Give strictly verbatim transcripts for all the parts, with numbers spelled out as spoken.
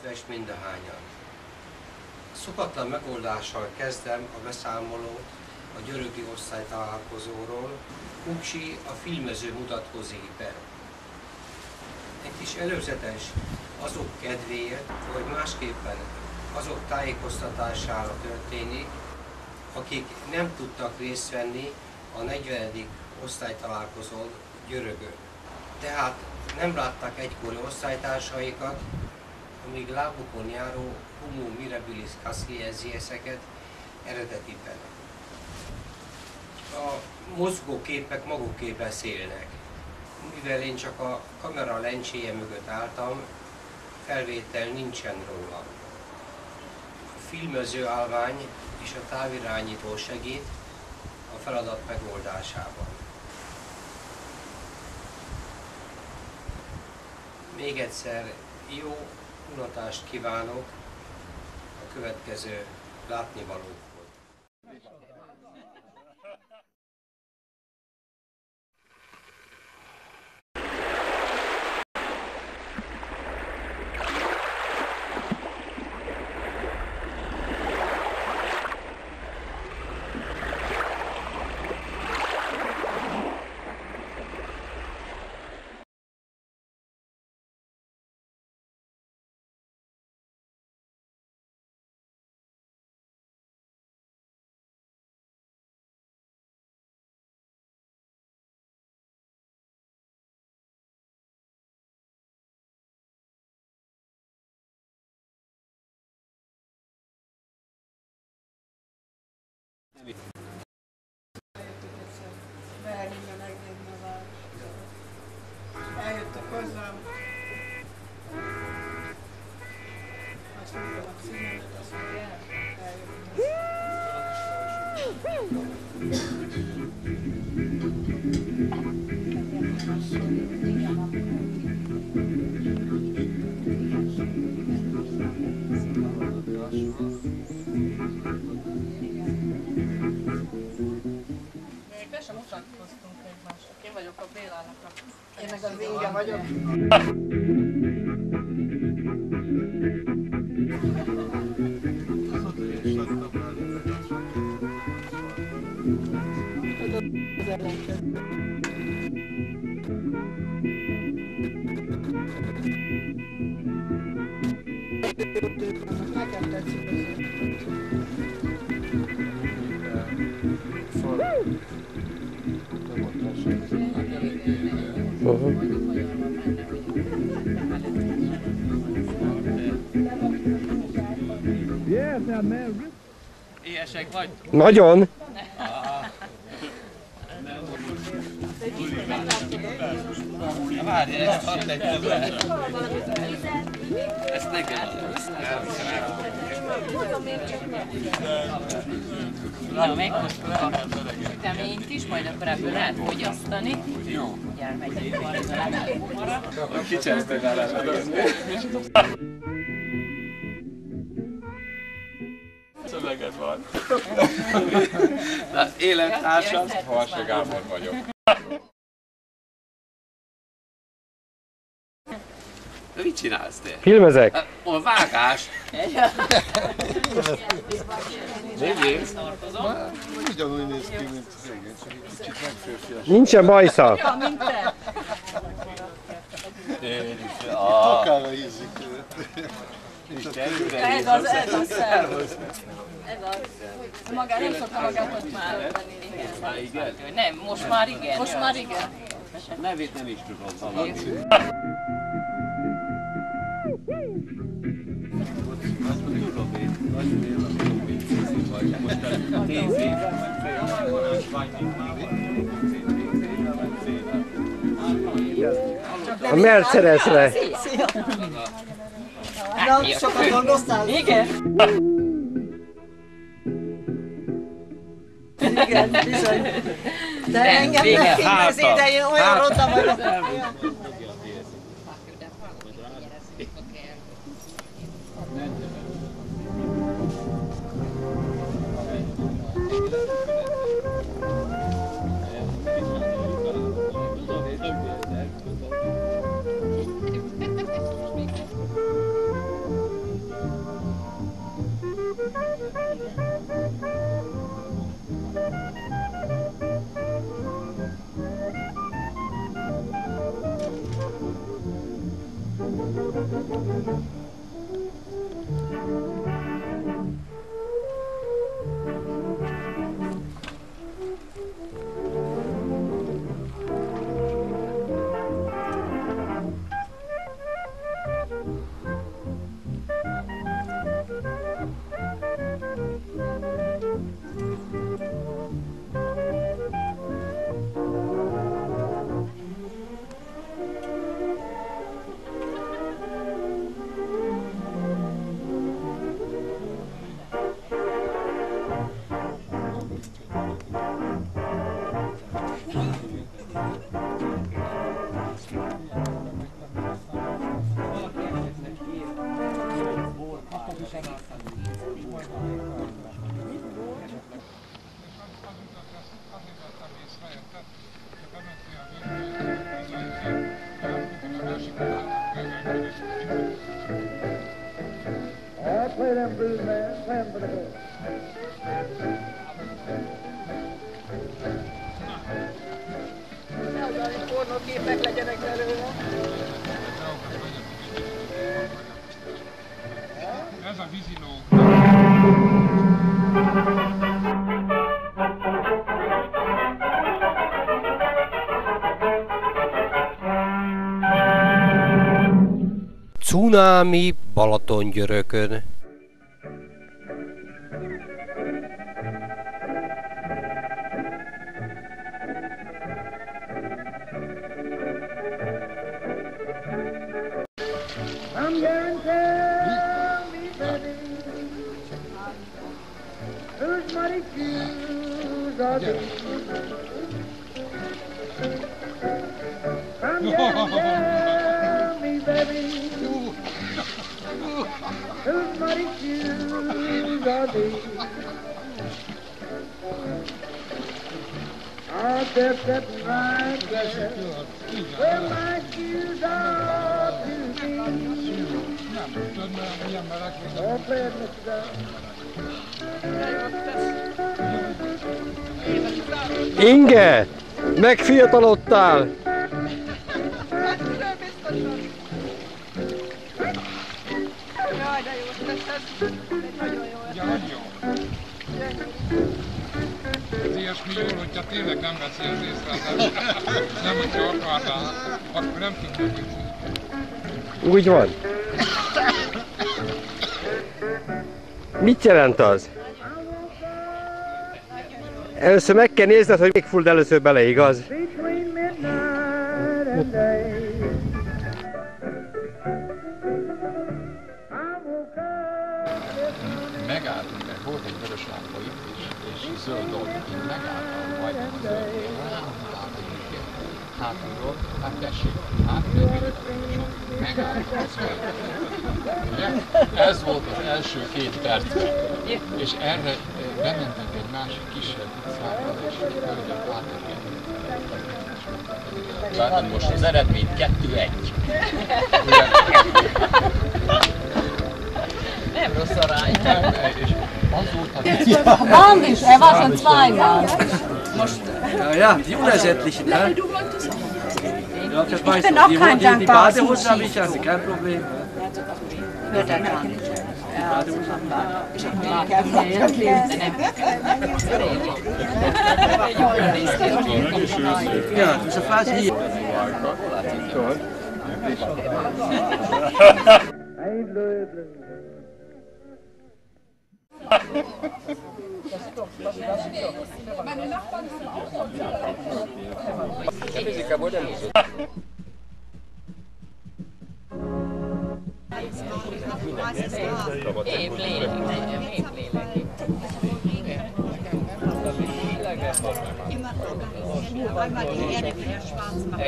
kedves mindahányan. Szokatlan megoldással kezdem a beszámolót a györögi osztálytalálkozóról. Uncsi a filmező mutatkozik be. Egy kis előzetes azok kedvéért, vagy másképpen azok tájékoztatására történik, akik nem tudtak részt venni a negyvenedik osztálytalálkozón Györögön. Tehát nem látták egykori osztálytársaikat, amíg lábukon járó homo mirabilis cassiesieseket eredetiben. A mozgóképek maguké beszélnek. Mivel én csak a kamera lencséje mögött álltam, felvétel nincsen róla. A filmező állvány és a távirányító segít a feladat megoldásában. Még egyszer jó unatást kívánok a következő látnivalókhoz. Beelvinne megnézni a várost. Eljöttek hozzám. Azt mondtam a címemet, azt mondja, Be sem mutatkoztunk egymásnak. Én vagyok a Bélának a... én meg az Inge vagyok. Nekem tetszik Éhesek vagy? Nagyon! Várj, ezt hadd tegyem le. Ezt nekem Na, megkóstolom a süteményt is, majd akkor ebből lehet fogyasztani. Jó. Gyere, megyünk arra. Kicsesztek el el. Szöveget van. Élettársam, Halsa Gábor vagyok. De mit csinálsz te? Filmezek? A vágás. Nézzél! Ugyanúgy néz ki, mint az régen, csak egy kicsit megférfias. Nincsen bajsza! Ja, mint te. Takára hízik. Ez az, ez az szervusz. Ez az. Magát nem szokta magát ott már venni. Igen. Nem, most már igen. Most már igen. Nevét nem is tudom valami. A Mercedesre! Na, sokat dolgoztál? Igen. Igen, bizony. De engem nem filmezi, de én olyan ronda vagyok. Play them blues, man. Play them for the boys. Nehogy itt pornóképek legyenek belőle. Ez a víziló. Cunami Balatongyörökön. Come here and tell me, baby, whose muddy shoes are these? Come here and tell me, baby, whose muddy shoes are these? Out there sitting right there, where my shoes are to be. Oh, play it, mister Dunn. Inge! Megfiatalodtál! Jaj, de jó, ez nagyon jó. Ez ilyesmi jól, hogyha tényleg nem veszi az észre, nem hogyha akarná, akkor nem tudjuk, hogy... Úgy van. Mit jelent az? Először meg kell nézned, hogy még full először bele, igaz? Megálltunk, mert volt egy vörös lámpa itt, és, és zöld dolog, így megálltam majdnem a zöldnél, rámondták, hogy igen, hátulról, hát tessék, hát megálltam a zöld. Ez volt az első két perc, és erre bementünk egy másik kisebb utcára, és hölgyek átérgetünk. Tehát most az eredmény kettő egy. Nem rossz arány. És azóta... Haben wir, er war schon zweimal. Ja, ja, die unersättlichen, ne? Ja, das weißt bin du. auch Die, kein die, die dankbarer Badehose habe ich, also kein Problem. Hört er gar nicht. Ja, dus een fles hier. Épp lélek, nem, épp lélek. Einmal die Erde wieder schwarz machen.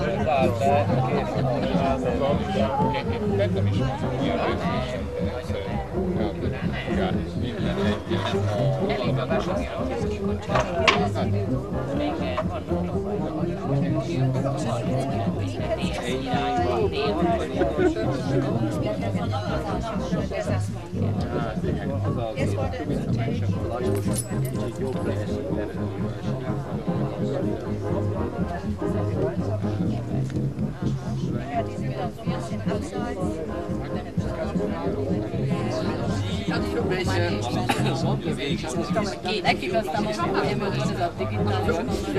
Elég a vasúti Ja, die sind auf vierzehn abseits. Nekik aztán most nem volt az a digitális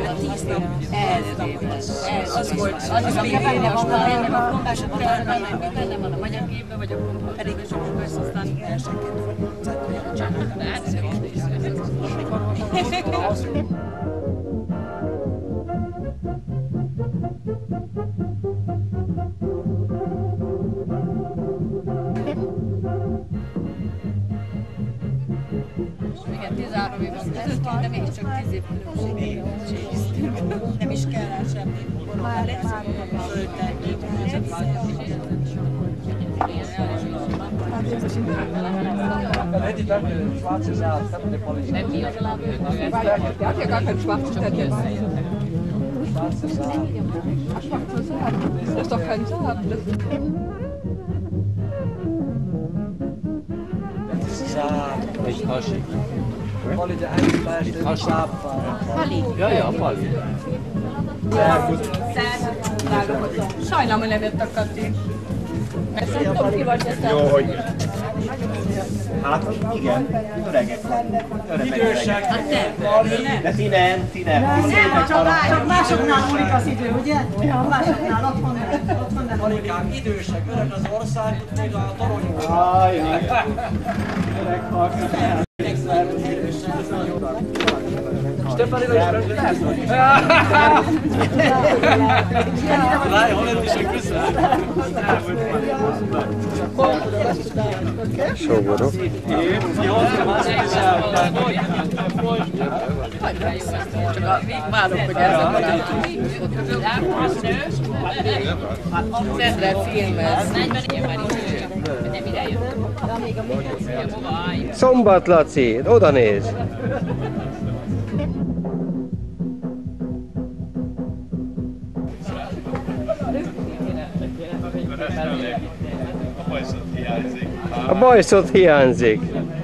ez, az volt, az is még benne van, benne van, benne van a magyar gépbe, vagy akkor pedig is akkor ezt aztán igen, tizenhárom év az közöttünk, de mégiscsak tíz év különbség. Nem is kell rá semmi. Már lesz a földtenni. Hätte ich dann eine schwarze Saat, kann man eine Polizei. Der hat ja gar keinen schwarzen Zettel. Schwarze Saat. Ach, schwarze Saat. Das ist doch kein Saat. Das ist Saat. Nicht Haschig. Polly, der eingefleischte Saatfahrer. Pali. Ja, ja, Pali. Sehr gut. Sajnálom, hogy nem jött a Kati. Ezt nem tudom, ki vagy ezt. Jó, hogy... Hát igen, öregek vagyunk. Idősek. Hát nem. De ti nem, ti nem. Csak másoknál múlik az idő, ugye? Másoknál, otthon nem. Otthon nem. Palikám, idősek, öreg az ország, még a toronyunk. Aj, öreg halknak el. Stefanina is öreg. Láj, hollandisek vissza. Sógorok. Csak várok, hogy ez a barátom. Szedre filmez. Szombat Laci, oda néz! A bajszot hiányzik.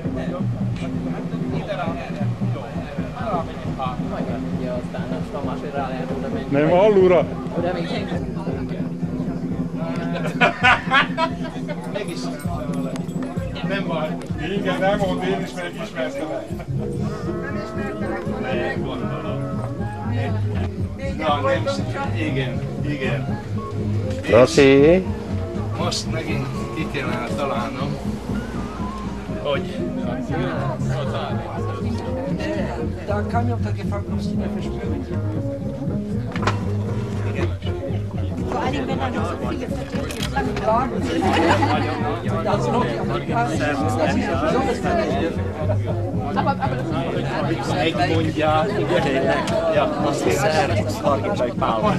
Nem allura. Mégis. Nem baj. Igen, nem mond, én is megismertem el. Nem gondolom. Na, nem igen, igen. Laci. Most megint itt kellene találnom, hogy... Da kam mir auch der gefragt, ob Sie mir verspüren. Vor allem, wenn da noch so viele Verträge lange Wagen sind. Also noch die amerikanische, das ist ja besonders Egy mondja, ja, azt hiszem, Hargitai Pál.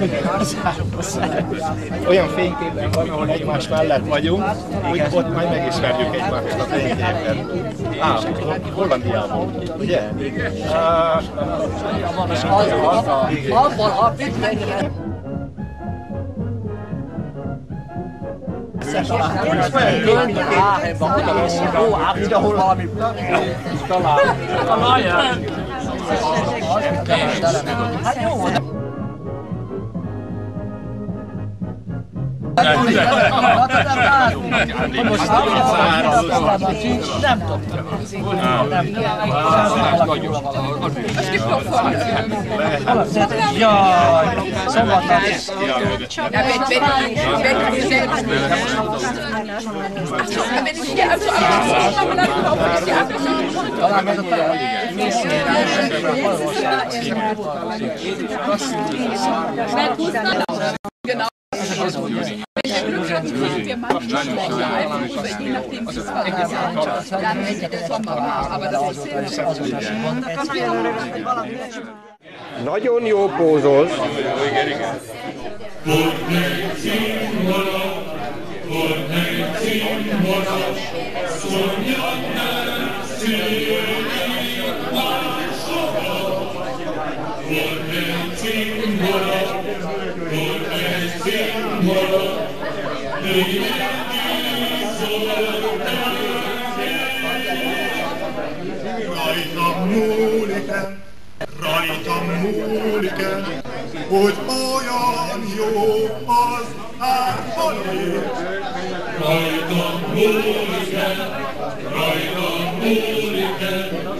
Olyan fényképen van, ahol egymás mellett vagyunk, hogy ott majd megismerjük egymást a fényképen. Á, Hollandiában, ugye? Abban a pitben. Ó, át mindenhol valami talál. Találják. Hát jó. Nem tudtam. Jaj, szombatnál is. Genau. Wir manchmal länger, einfach je nachdem, wie es war. Dann hätte der Sommer war, aber das ist Nagyon jó pózolsz. Rajtam múlik-e, rajtam múlik-e, hogy olyan jó az árvalé. Rajtam múlik-e, rajtam múlik-e,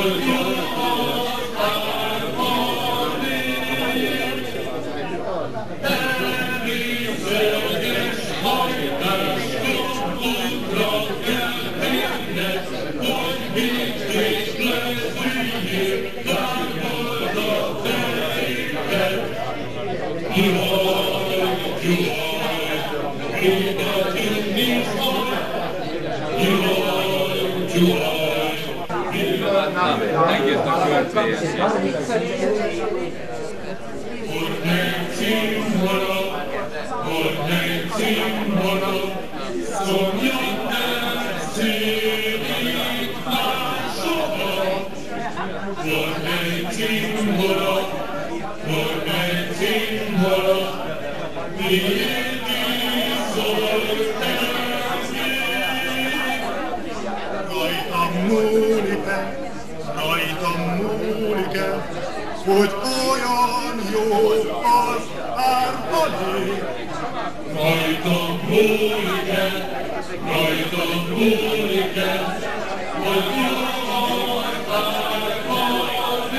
Rajtam múlik-e, rajtam múlik-e, hogy olyan jó az árnyék. Rajtam múlik-e, rajtam múlik-e, hogy jó az árnyék.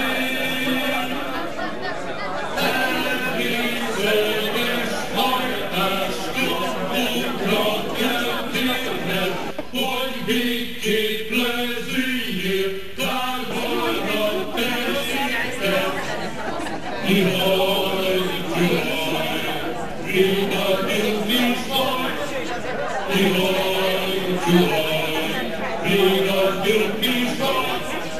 Elviszed és hajtás tudukra kell térned, hogy végképp lezűjjél, tárgyalnak tesséket. Jaj, jaj, végedik nincs baj. Jaj, jaj, végedik nincs baj.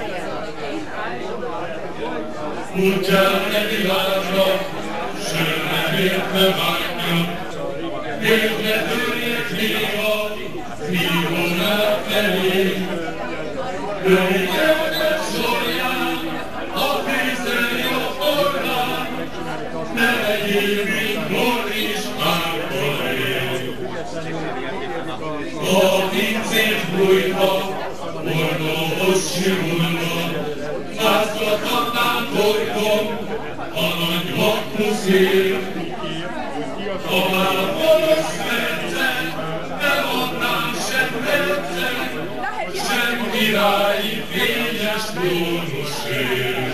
Úgy kell neki látnak, sőt értve vágja. Még ne törjek néha, Mihonál felé, Lőjelnek sorján, a fészen jobb orrán, ne legyél, mint Morris Márkolé. A pincés bújva, orvóhoz simulva, háztathatnám torkom, a nagy vakmuszér. Ha már valós percen, nem adnám sem percen, sem királyi fényes trónusért.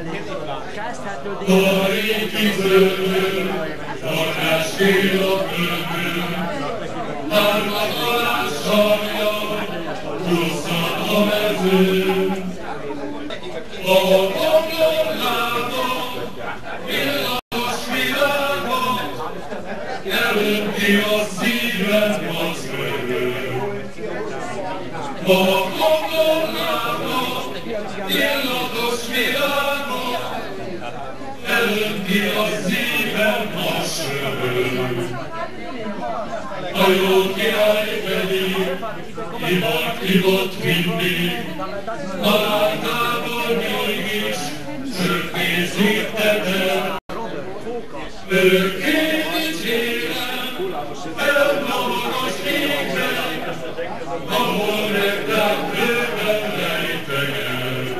A régi zöldön, varráskél a földön, hármat alá sarja, hosszat a mezőn. A bablon látom, villanos világom, elönti a szívem az öröm. A bablon látom, villanos világom, elönti a szívem az öröm. A jó király pedig hívott, hívott mindig, haláltából mégis sőt készített el. Örökké dicsérem, elmagas égben, ahol nektek bőven rejtegel.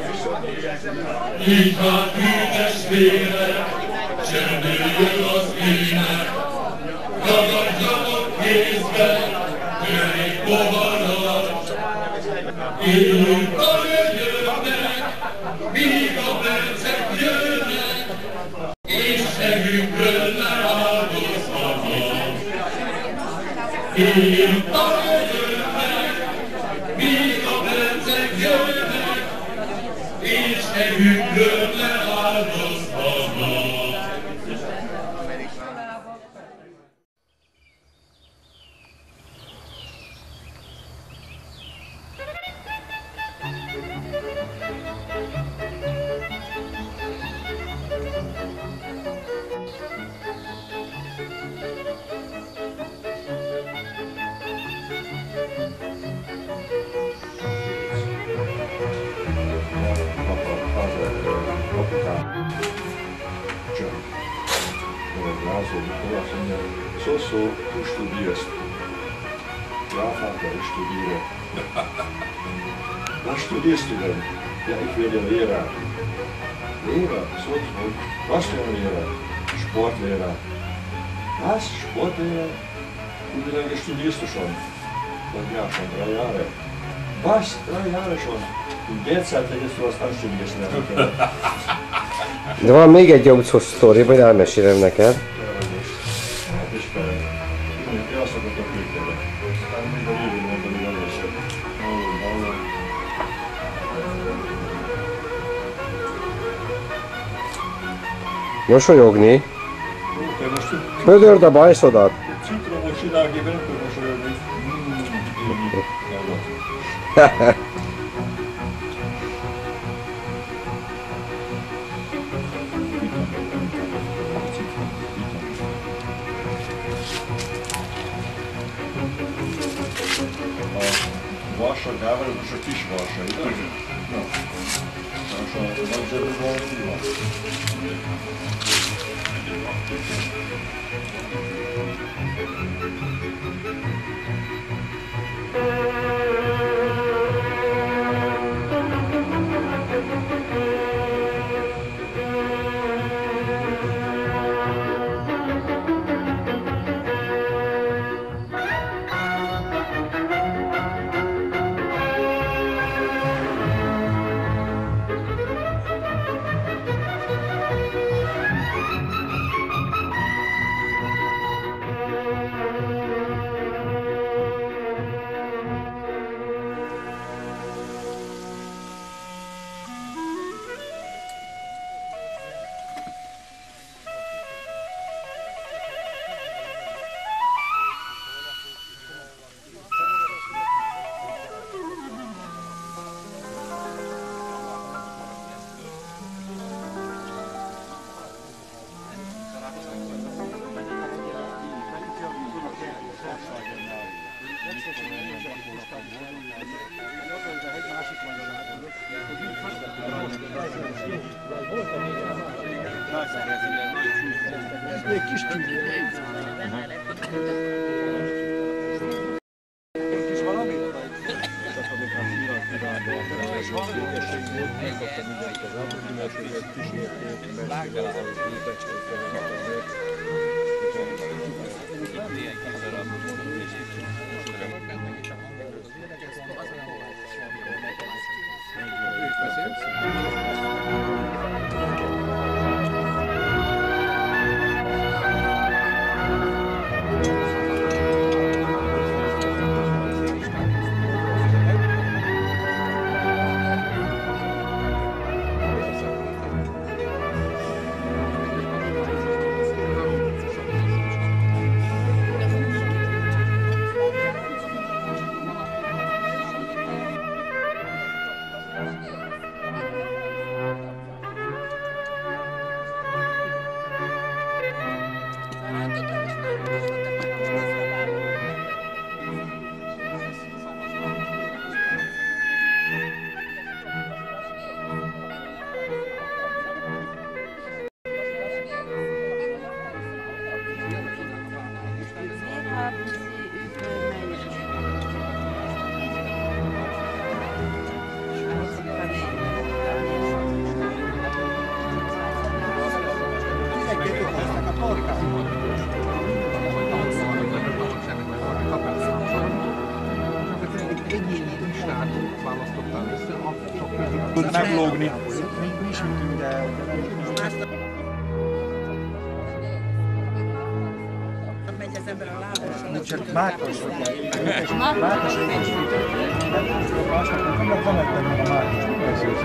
Így hát hű testvérek, csendüljön az ének, ragadjanak kézben, törik poharat. Éljünk a jövőnek, míg a percek jönnek, és egünkről leáldozhatnak. Éljünk a jövőnek, míg a percek jönnek, és egünkről leáldozhatnak. So, so, du studierst. Ja, Vater, ich studiere. Was studierst du denn? Ja, ich werde Lehrer. Lehrer? So, so. Was für ein Lehrer? Sportlehrer. Was? Sportlehrer? Und wie lange studierst du schon? Ja, schon drei Jahre. Was? Drei Jahre schon? Bércelt tegyed fel, aztán sürgésre nem kell. De van még egy utcos sztori, majd elmesélem neked. Hát is fel. Én azt akartam kételni. Aztán még a végén mondom, hogy az esett. Hallom, hallom. Mosolyogni. Te most Pödörd a bajszodat. citromos világében nem tudok mosolyogni. A varsagával, és a kis varsai. Na, most a nagy zsebben mi van? Még kis tűnő. Kis valami? Meglógni. Mi is ütünk, de... Megy az ember a lábon. Csak Mákos vagy. Mákos vagy. Nem a kamettben meg a Mákos.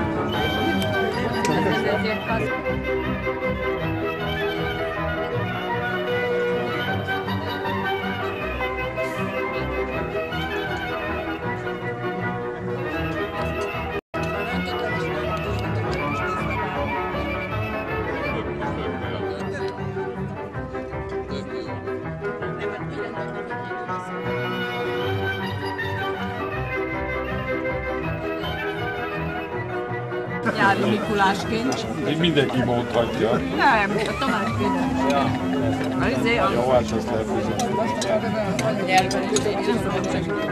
Nyári Mikulásként. Mindenki mondhatja. Nem, a Tamás Péter. Jó, hát azt lehet bizony. A nyelven is én nem tudom segíteni.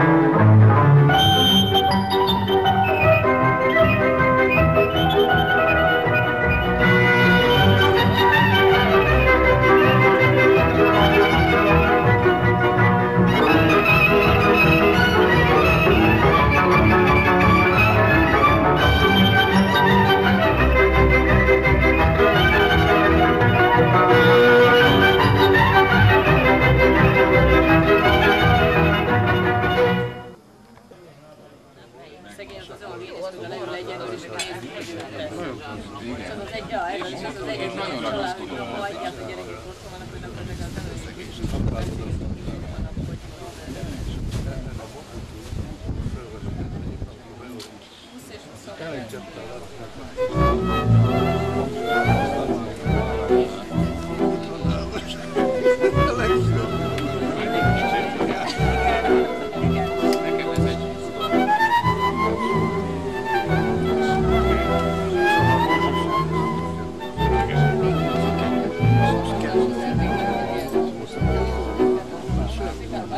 Thank you.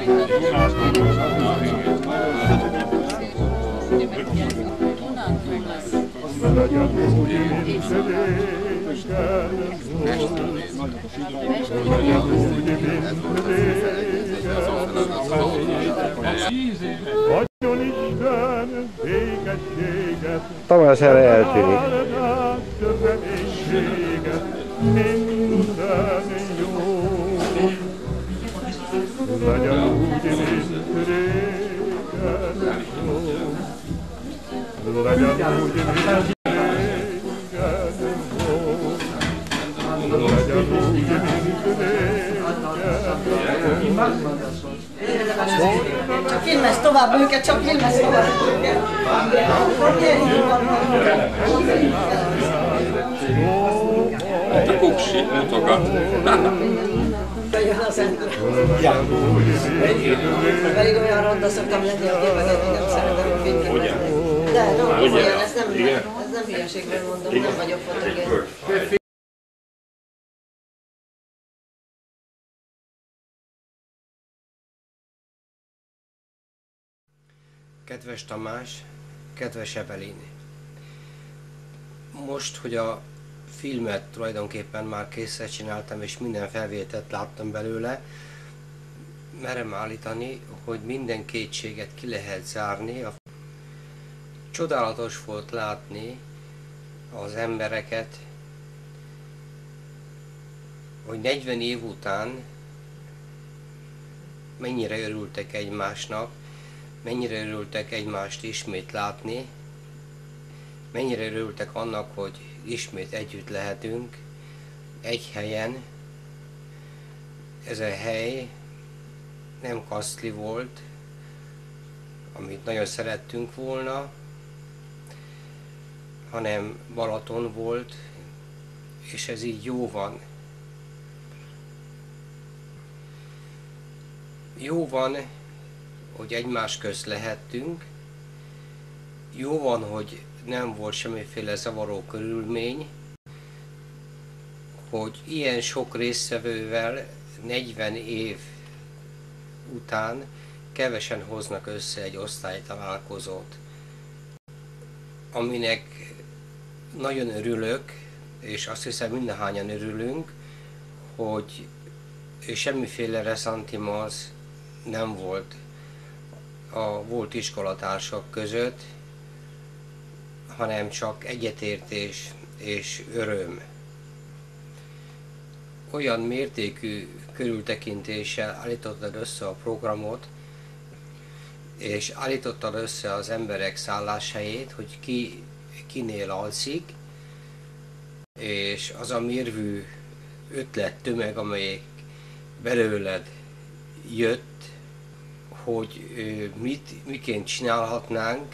Tamás erre eltűnik. Csak filmez tovább őket, csak filmez tovább őket. Hát a kuksi mutogat. Bejön az ember. Pedig olyan ronda szoktam lenni a képeket, hogy nem szeretem a filmeket. De no, olyan, ez nem, ez nem hülyeségben mondom, nem vagyok fotogén. Kedves Tamás, kedves Evelin! Most, hogy a filmet tulajdonképpen már készre csináltam, és minden felvételt láttam belőle, merem állítani, hogy minden kétséget ki lehet zárni. Csodálatos volt látni az embereket, hogy negyven év után mennyire örültek egymásnak, mennyire örültek egymást ismét látni, mennyire örültek annak, hogy ismét együtt lehetünk, egy helyen. Ez a hely nem Kasztli volt, amit nagyon szerettünk volna, hanem Balaton volt, és ez így jó van. Jó van, hogy egymás közt lehettünk, jó van, hogy nem volt semmiféle zavaró körülmény, hogy ilyen sok résztvevővel negyven év után kevesen hoznak össze egy osztálytalálkozót, aminek nagyon örülök, és azt hiszem mindenhányan örülünk, hogy semmiféle ressentiment nem volt a volt iskolatársak között, hanem csak egyetértés és öröm. Olyan mértékű körültekintéssel állítottad össze a programot, és állítottad össze az emberek szálláshelyét, hogy ki kinél alszik, és az a mérvű ötlet tömeg, amelyik belőled jött, hogy mit, miként csinálhatnánk,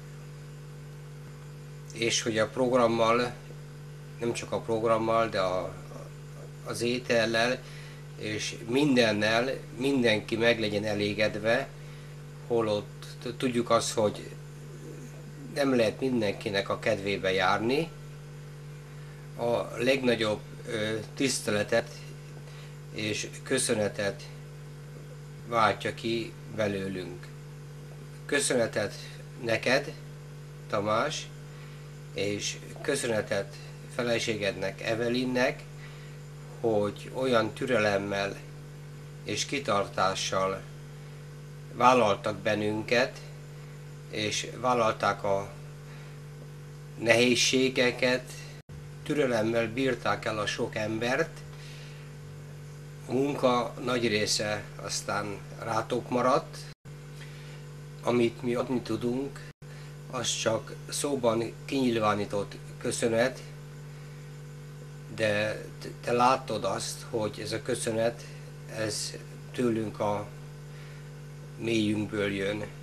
és hogy a programmal, nem csak a programmal, de a, az étellel és mindennel mindenki meg legyen elégedve, holott tudjuk azt, hogy nem lehet mindenkinek a kedvébe járni. A legnagyobb tiszteletet és köszönetet váltja ki belőlünk. Köszönetet neked, Tamás, és köszönetet feleségednek, Evelinnek, hogy olyan türelemmel és kitartással vállaltak bennünket, és vállalták a nehézségeket, türelemmel bírták el a sok embert. A munka nagy része aztán rátok maradt, amit mi adni tudunk, az csak szóban kinyilvánított köszönet, de te látod azt, hogy ez a köszönet, ez tőlünk a mélyünkből jön.